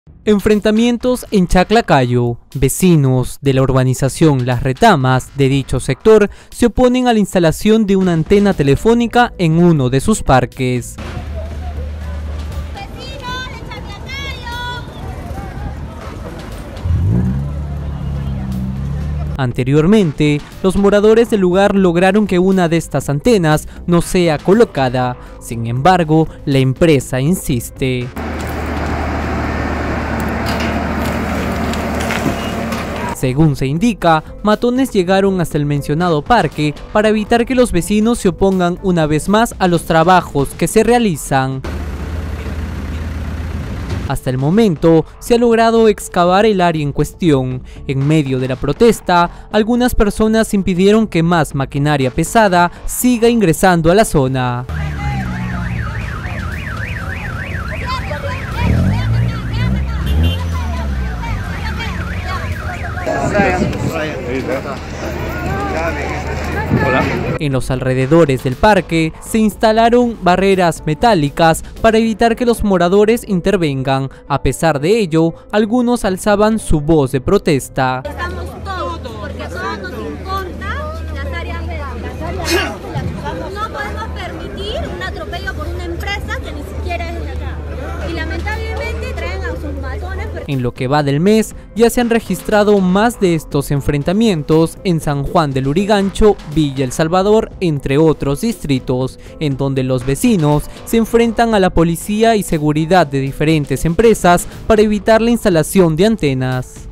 Enfrentamientos en Chaclacayo. Vecinos de la urbanización Las Retamas de dicho sector se oponen a la instalación de una antena telefónica en uno de sus parques. Anteriormente, los moradores del lugar lograron que una de estas antenas no sea colocada. Sin embargo, la empresa insiste. Según se indica, matones llegaron hasta el mencionado parque para evitar que los vecinos se opongan una vez más a los trabajos que se realizan. Hasta el momento, se ha logrado excavar el área en cuestión. En medio de la protesta, algunas personas impidieron que más maquinaria pesada siga ingresando a la zona. En los alrededores del parque se instalaron barreras metálicas para evitar que los moradores intervengan. A pesar de ello, algunos alzaban su voz de protesta. Estamos todos, porque a todos nos importa las áreas verdes. No podemos permitir un atropello por una empresa que ni siquiera es de acá. Y lamentablemente traen a sus matones. En lo que va del mes, ya se han registrado más de estos enfrentamientos en San Juan del Lurigancho, Villa El Salvador, entre otros distritos, en donde los vecinos se enfrentan a la policía y seguridad de diferentes empresas para evitar la instalación de antenas.